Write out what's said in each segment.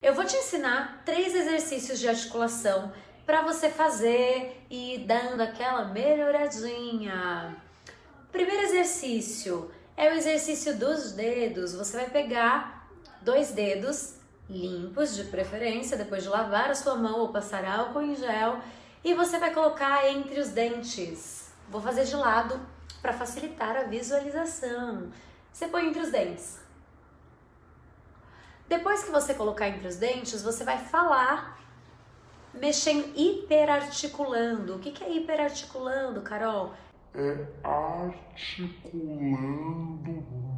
Eu vou te ensinar 3 exercícios de articulação para você fazer e ir dando aquela melhoradinha. Primeiro exercício é o exercício dos dedos. Você vai pegar 2 dedos limpos, de preferência, depois de lavar a sua mão ou passar álcool em gel, e você vai colocar entre os dentes. Vou fazer de lado para facilitar a visualização. Você põe entre os dentes. Depois que você colocar entre os dentes, você vai falar mexendo, hiperarticulando. O que é hiperarticulando, Carol? É articulando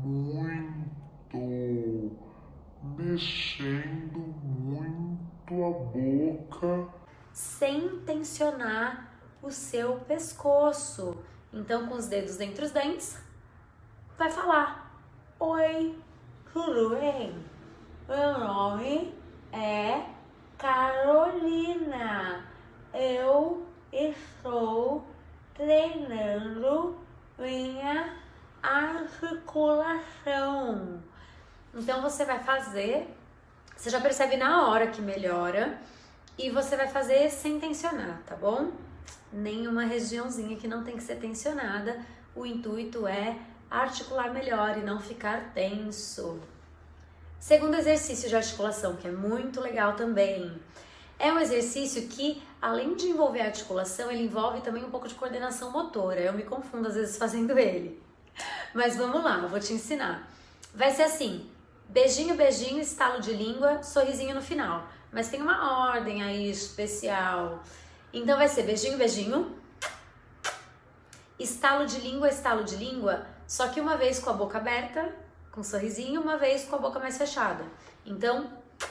muito, mexendo muito a boca. Sem tensionar o seu pescoço. Então, com os dedos entre os dentes, vai falar: oi, tudo bem? Meu nome é Carolina. Eu estou treinando minha articulação. Então você vai fazer, você já percebe na hora que melhora, e você vai fazer sem tensionar, tá bom? Nenhuma regiãozinha que não tem que ser tensionada. O intuito é articular melhor e não ficar tenso. Segundo exercício de articulação, que é muito legal também, é um exercício que, além de envolver a articulação, ele envolve também um pouco de coordenação motora. Eu me confundo às vezes fazendo ele. Mas vamos lá, eu vou te ensinar. Vai ser assim: beijinho, beijinho, estalo de língua, sorrisinho no final. Mas tem uma ordem aí especial. Então vai ser beijinho, beijinho, estalo de língua, só que uma vez com a boca aberta, com um sorrisinho, uma vez com a boca mais fechada. Então,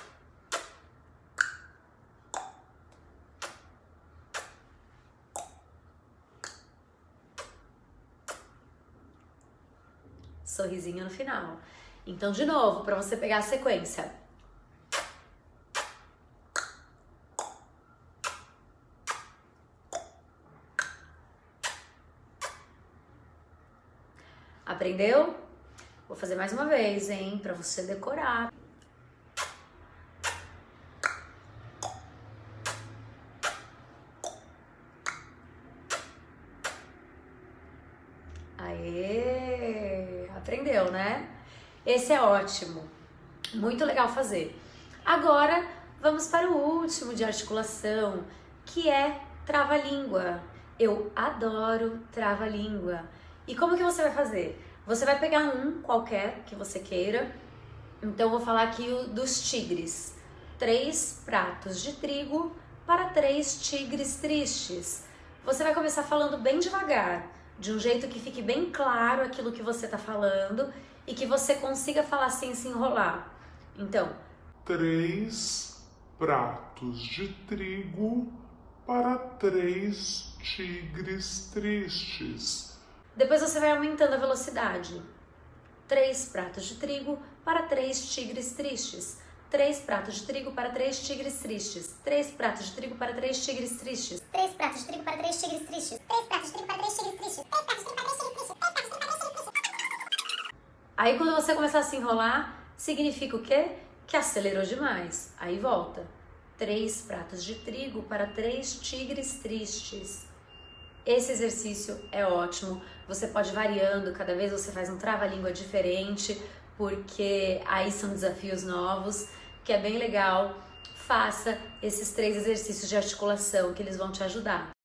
sorrisinho no final. Então, de novo, para você pegar a sequência. Aprendeu? Vou fazer mais uma vez, hein, para você decorar. Aê! Aprendeu, né? Esse é ótimo. Muito legal fazer. Agora, vamos para o último de articulação, que é trava-língua. Eu adoro trava-língua. E como que você vai fazer? Você vai pegar um qualquer que você queira. Então, vou falar aqui dos tigres. 3 pratos de trigo para 3 tigres tristes. Você vai começar falando bem devagar, de um jeito que fique bem claro aquilo que você está falando e que você consiga falar sem se enrolar. Então, 3 pratos de trigo para 3 tigres tristes. Depois você vai aumentando a velocidade. 3 pratos de trigo para 3 tigres tristes. 3 pratos de trigo para 3 tigres tristes. 3 pratos de trigo para 3 tigres tristes. 3 pratos de trigo para 3 tigres tristes. 3 pratos de trigo para 3 tigres tristes. 3 pratos de trigo para 3 tigres tristes. 3 pratos de trigo para 3 tigres tristes. Aí quando você começar a se enrolar, significa o quê? Que acelerou demais. Aí volta. 3 pratos de trigo para 3 tigres tristes. Esse exercício é ótimo, você pode ir variando, cada vez você faz um trava-língua diferente, porque aí são desafios novos, que é bem legal. Faça esses 3 exercícios de articulação que eles vão te ajudar.